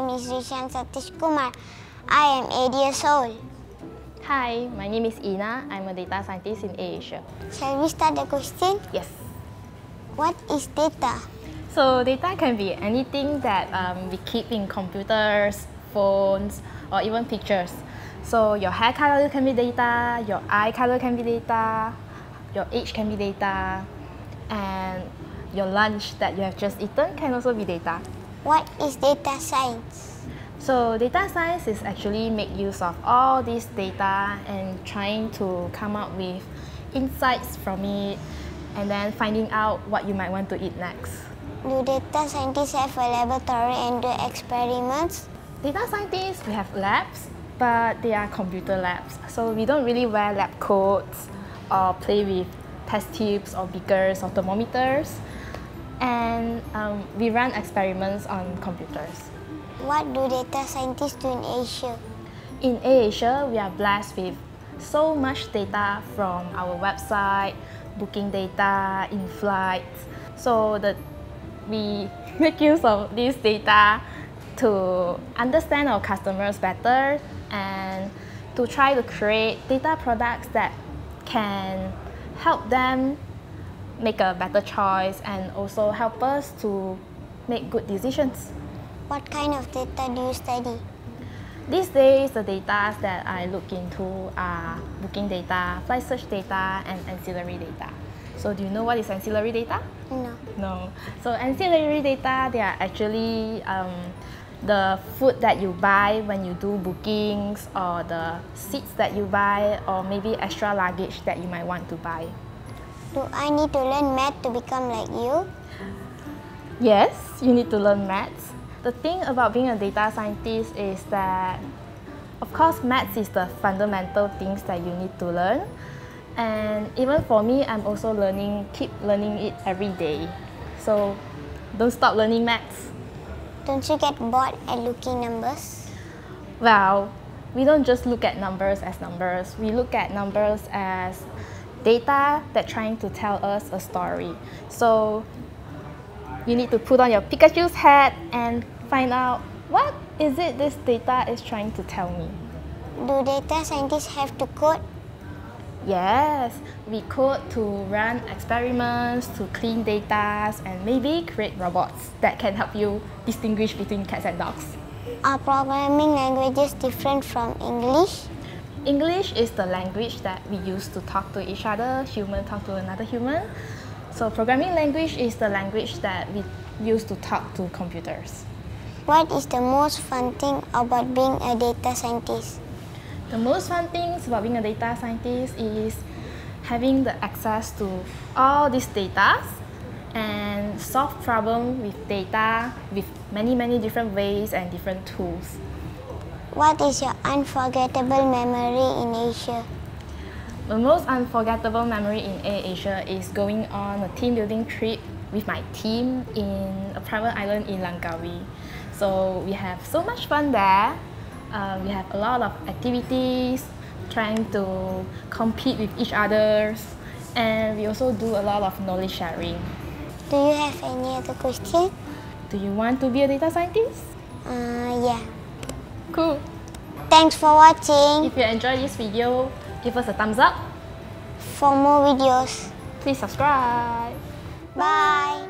is Rishan Satish Kumar. I am 8 years old. Hi, my name is Ina. I'm a data scientist in AirAsia. Shall we start the question? Yes. What is data? So data can be anything that we keep in computers, phones, or even pictures. So your hair color can be data, your eye color can be data, your age can be data, and your lunch that you have just eaten can also be data. What is data science? So data science is actually make use of all this data and trying to come up with insights from it and then finding out what you might want to eat next. Do data scientists have a laboratory and do experiments? Data scientists, we have labs, but they are computer labs. So we don't really wear lab coats or play with test tubes or beakers or thermometers. And we run experiments on computers. What do data scientists do in Asia? In AirAsia, we are blessed with so much data from our website, booking data, in flights, so that we make use of this data to understand our customers better and to try to create data products that can help them make a better choice and also help us to make good decisions. What kind of data do you study? These days, the data that I look into are booking data, flight search data, and ancillary data. So do you know what is ancillary data? No. No. So ancillary data, they are actually the food that you buy when you do bookings, or the seats that you buy, or maybe extra luggage that you might want to buy. Do I need to learn math to become like you? Yes, you need to learn maths. The thing about being a data scientist is that, of course, maths is the fundamental things that you need to learn. And even for me, I'm also keep learning it every day. So don't stop learning maths. Don't you get bored at looking numbers? Well, we don't just look at numbers as numbers. We look at numbers as data that trying to tell us a story. So you need to put on your Pikachu's hat and find out what is it this data is trying to tell me. Do data scientists have to code? Yes, we code to run experiments, to clean data, and maybe create robots that can help you distinguish between cats and dogs. Are programming languages different from English? English is the language that we use to talk to each other, human talk to another human. So programming language is the language that we use to talk to computers. What is the most fun thing about being a data scientist? The most fun things about being a data scientist is having the access to all these data and solve problems with data with many different ways and different tools. What is your unforgettable memory in Asia? The most unforgettable memory in AirAsia is going on a team building trip with my team in a private island in Langkawi. So we have so much fun there. We have a lot of activities, trying to compete with each other, and we also do a lot of knowledge sharing. Do you have any other question? Do you want to be a data scientist? Yeah. Cool. Thanks for watching. If you enjoyed this video, give us a thumbs up. For more videos, Please subscribe. bye.